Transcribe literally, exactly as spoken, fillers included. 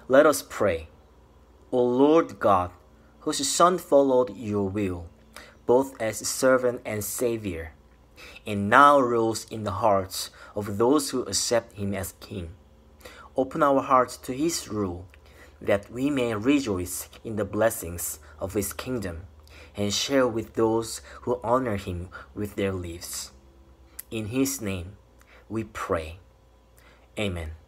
Let us pray. O Lord God, whose Son followed your will, both as servant and Savior, and now rules in the hearts of those who accept him as King. Open our hearts to his rule, that we may rejoice in the blessings of his kingdom, and share with those who honor him with their lives. In his name we pray. Amen.